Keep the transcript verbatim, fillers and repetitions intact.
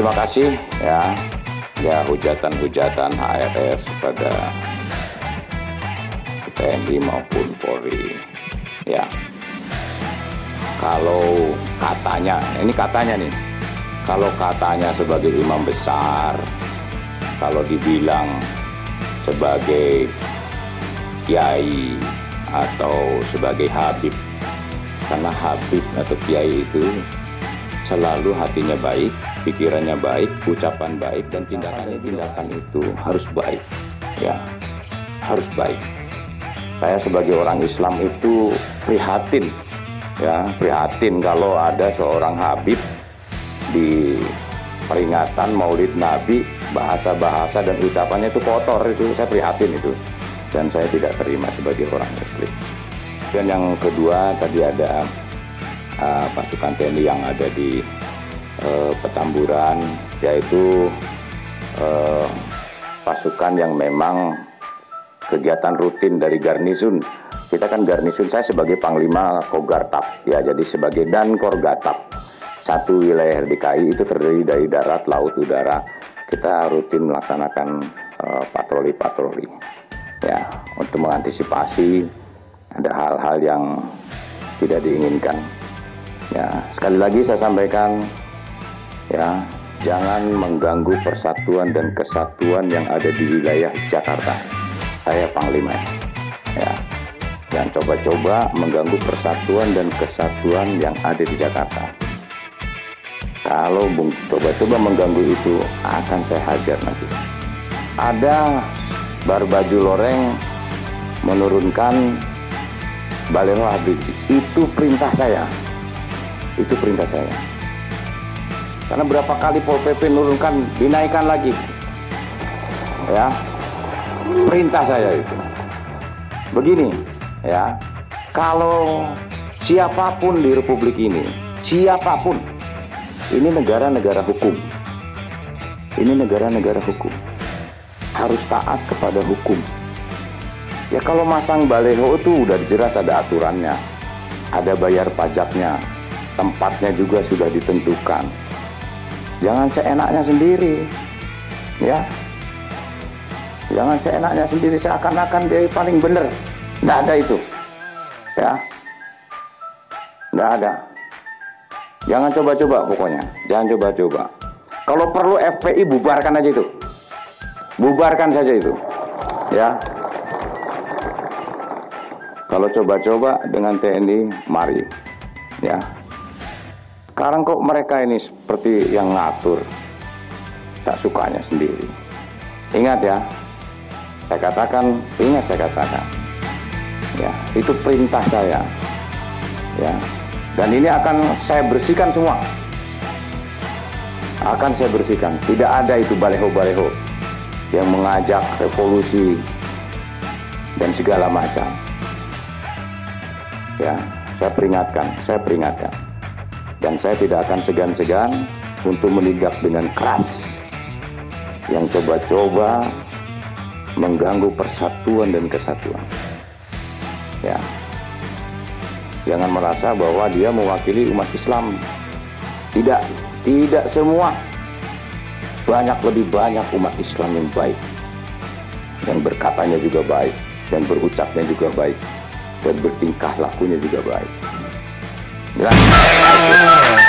terima kasih ya, ya hujatan-hujatan H R S pada T N I maupun Polri. Ya, kalau katanya, ini katanya nih, kalau katanya sebagai imam besar, kalau dibilang sebagai kiai atau sebagai habib, karena habib atau kiai itu selalu hatinya baik, pikirannya baik, ucapan baik, dan tindakannya tindakan itu harus baik, ya, harus baik. Saya sebagai orang Islam itu prihatin, ya, prihatin kalau ada seorang habib di peringatan Maulid Nabi, bahasa-bahasa dan ucapannya itu kotor, itu saya prihatin itu, dan saya tidak terima sebagai orang Muslim. Dan yang kedua, tadi ada uh, pasukan T N I yang ada di uh, Petamburan, yaitu uh, pasukan yang memang kegiatan rutin dari garnisun. Kita kan garnisun, saya sebagai Panglima Kogartap, ya, jadi sebagai dan Korgatap. Satu wilayah R D K I itu terdiri dari darat, laut, udara. Kita rutin melaksanakan uh, patroli-patroli, ya, untuk mengantisipasi ada hal-hal yang tidak diinginkan. Ya, sekali lagi saya sampaikan, ya, jangan mengganggu persatuan dan kesatuan yang ada di wilayah Jakarta. Saya Panglima, ya, jangan coba-coba mengganggu persatuan dan kesatuan yang ada di Jakarta. Kalau coba-coba mengganggu itu, akan saya hajar nanti. Ada Barbaju Loreng menurunkan Balero Habibie, itu perintah saya, itu perintah saya. Karena berapa kali Pol P P menurunkan, dinaikkan lagi, ya, perintah saya itu. Begini, ya, kalau siapapun di Republik ini, siapapun, ini negara-negara hukum, ini negara-negara hukum, harus taat kepada hukum. Ya, kalau masang baleho itu udah jelas ada aturannya, ada bayar pajaknya, tempatnya juga sudah ditentukan. Jangan seenaknya sendiri, ya. Jangan seenaknya sendiri, seakan-akan dia paling benar. Nggak ada itu, ya. Nggak ada. Jangan coba-coba pokoknya, jangan coba-coba. Kalau perlu F P I bubarkan aja itu, bubarkan saja itu, ya. Kalau coba-coba dengan T N I, mari, ya. Sekarang kok mereka ini seperti yang ngatur, tak sukanya sendiri. Ingat ya, saya katakan, ingat saya katakan, ya, itu perintah saya, ya. Dan ini akan saya bersihkan semua, akan saya bersihkan. Tidak ada itu baleho-baleho yang mengajak revolusi dan segala macam. Ya, saya peringatkan, saya peringatkan. Dan saya tidak akan segan-segan untuk menindak dengan keras yang coba-coba mengganggu persatuan dan kesatuan. Ya, jangan merasa bahwa dia mewakili umat Islam. Tidak, tidak semua. Banyak, lebih banyak umat Islam yang baik, yang berkatanya juga baik, dan berucapnya juga baik, dan bertingkah lakunya juga baik. Ya.